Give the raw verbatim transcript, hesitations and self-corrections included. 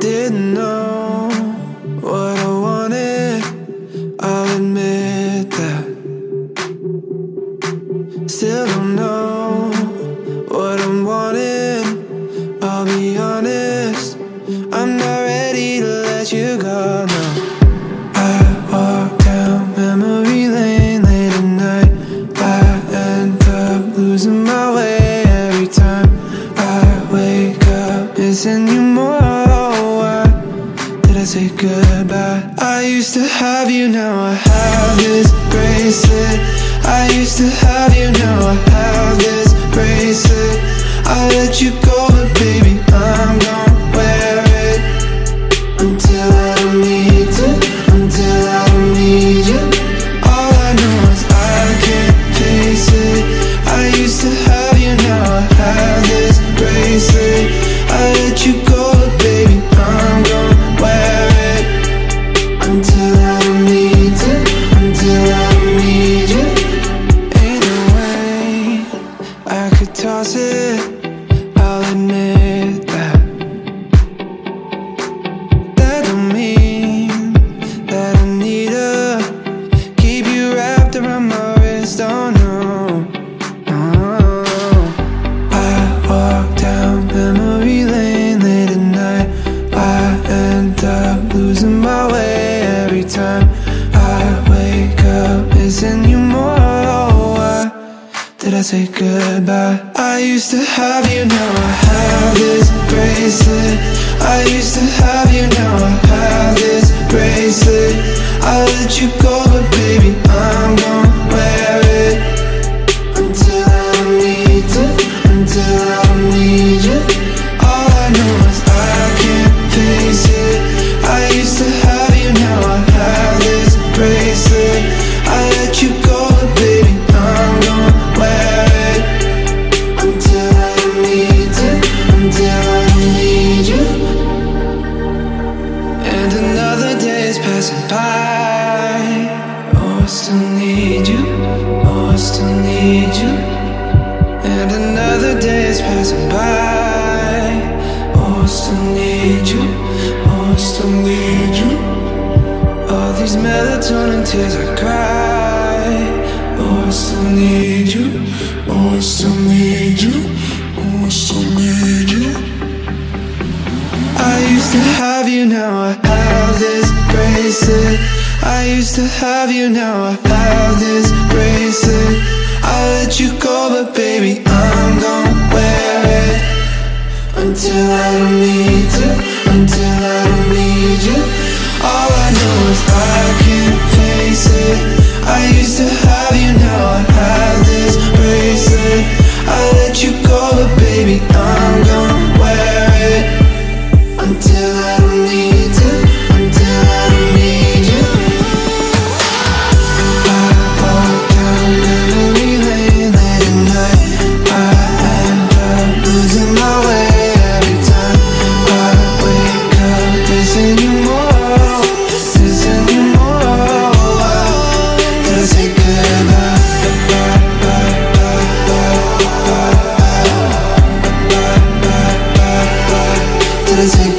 didn't know what I wanted, I'll admit that. Still don't know what I'm wanting, I'll be honest, I'm not ready to let you go, no. I walk down memory lane late at night, I end up losing my way every time I wake up missing you more. Why did I say goodbye? I used to have you, now I have this bracelet. I used to have you, now I have this bracelet. I let you go, but baby, I'm gonna wear it until I don't need to, until I don't need you. All I know is I can't face it. I used to have you, now I have this bracelet. I let you go, but baby, I'm gonna wear it until I don't need to, until I don't need you. Ain't no way I could toss it, I'll admit that. That don't mean that I need to keep you wrapped around my wrist, oh no, no. I walk down memory lane late at night, I end up losing my way every time I wake up missing you more. Why did I say goodbye? I used to have you, now I have this bracelet. I used to have you, now I have this bracelet. I let you go, but baby, I'm gonna wear it until I don't need to, until I don't need you. All I know is I can't face it. I used to have you, now I have this bracelet. I let you go, but baby, I'm gonna wear it until I don't need to, until I don't need you. And another day is passing by, oh I still need you, oh I still need you. And another day is passing by, oh I still need you, oh I still need you. All these melatonin tears I cry, oh I still need you, oh I still need you, oh I still need you. I used to have you, now I have this bracelet. I used to have you, now I have this bracelet. I let you go, but baby, I'm gonna wear it until I don't need to, until I don't need you. All I know is I can't face it. I used to have you, now I have this bracelet. I let you go, but baby, I'm gonna wear it until I don't need to, until I don't need you. I walk down memory lane late at night, I end up losing my way every time I wake up missing you more, missing you more. Did I say goodbye? Did I say